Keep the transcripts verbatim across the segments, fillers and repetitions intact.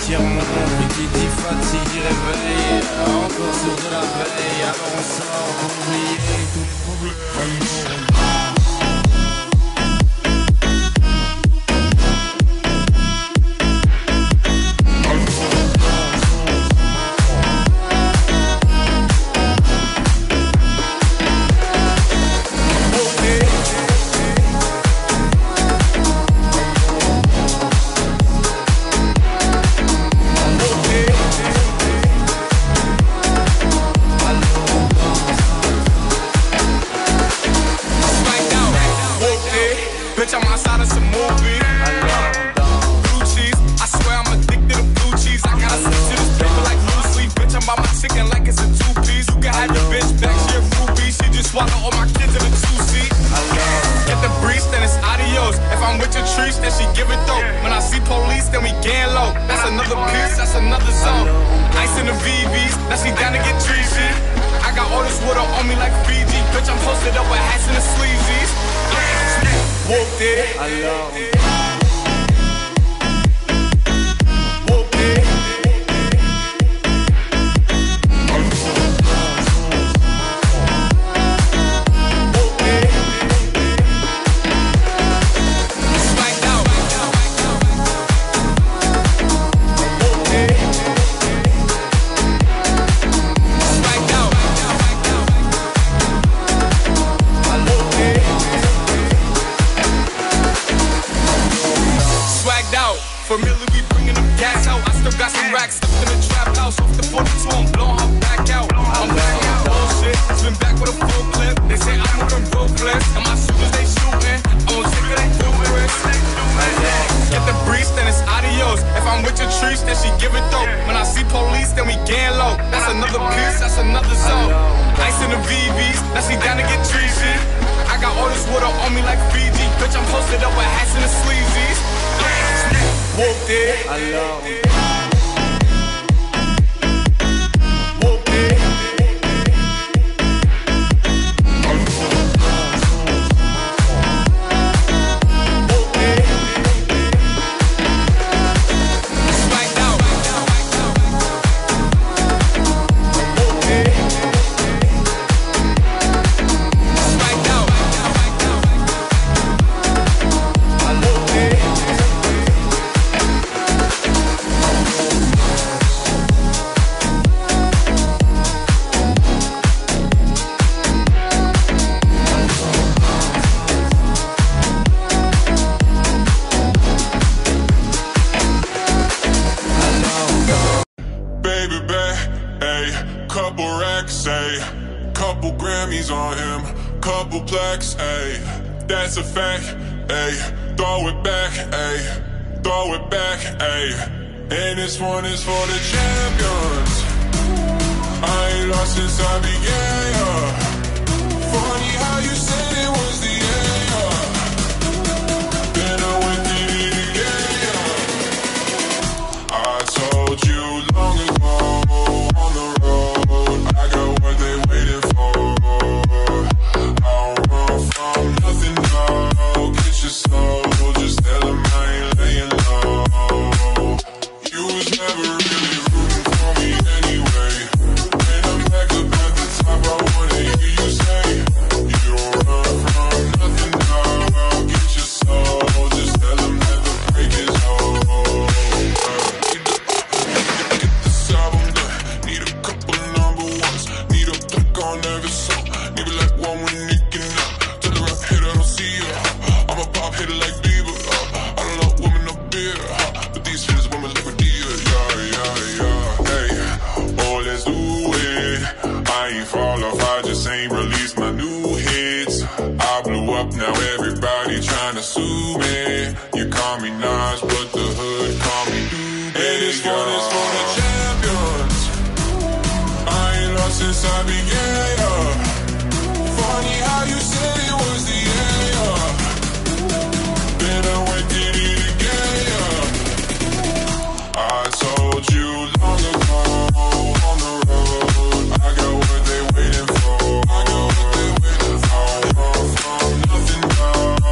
tire mon compte et qui dit fatigue réveille. Encore sur de la veille, alors on sort pour oublier tous les problèmes.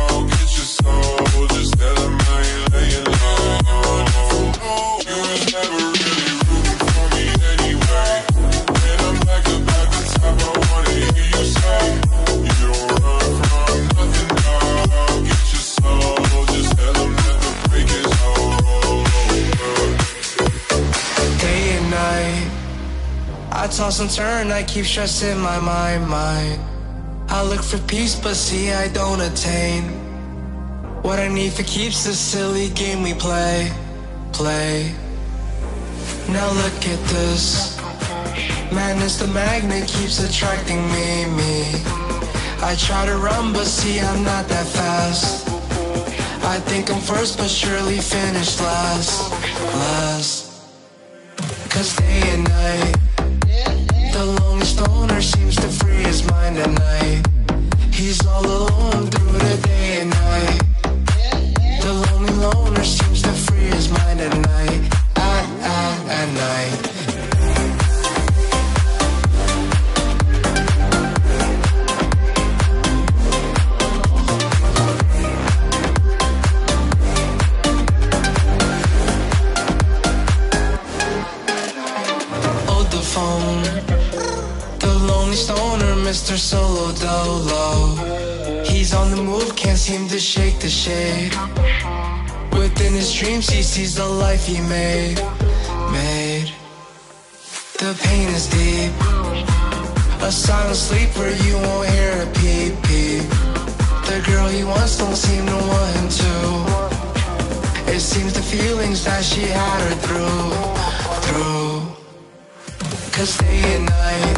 Never toss and turn, I keep stressing my mind, mind. I look for peace, but see I don't attain what I need for keeps the silly game we play, play. Now look at this. Madness, the magnet keeps attracting me, me. I try to run, but see I'm not that fast. I think I'm first, but surely finish last, last. Cause day and night, the lonely stoner seems to free his mind at night. He's all alone through the day and night. The lonely loner seems to free his mind at night, at, at, at night. Mister Solo Dolo, he's on the move, can't seem to shake the shade. Within his dreams he sees the life he made, made. The pain is deep, a silent sleeper, you won't hear a peep, peep. The girl he wants don't seem to want him to. It seems the feelings that she had her through, through. Cause day and night,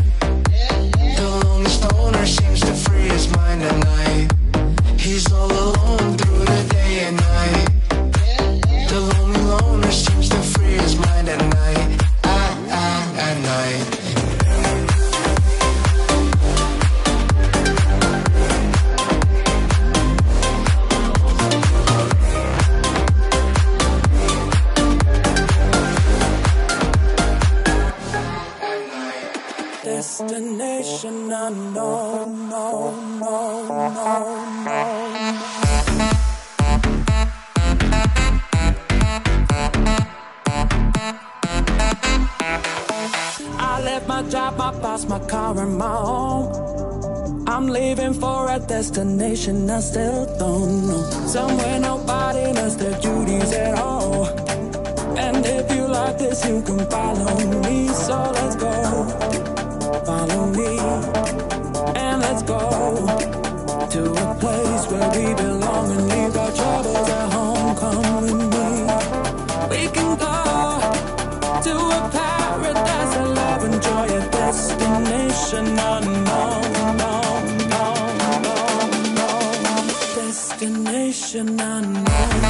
stoner seems to free his mind at night. He's all alone through the day and night. The lonely loner seems to free his mind at night, at, at, at night. Destination unknown, no, no, no, no. I left my job, my boss, my car and my home. I'm leaving for a destination I still don't know. Somewhere nobody knows their duties at all. And if you like this, you can follow me, so let's go. Follow me, and let's go to a place where we belong and leave our troubles at home. Come with me. We can go to a paradise of love and joy, a destination unknown, no, no, no, no. Destination unknown.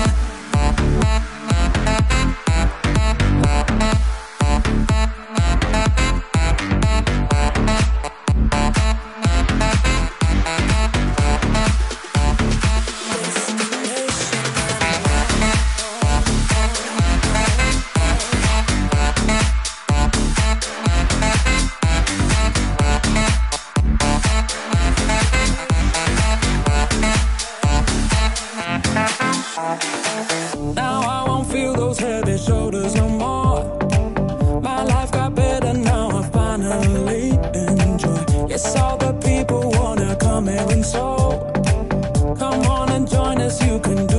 Now I won't feel those heavy shoulders no more. My life got better now, I finally enjoy. Yes, all the people wanna come here and so come on and join us, you can do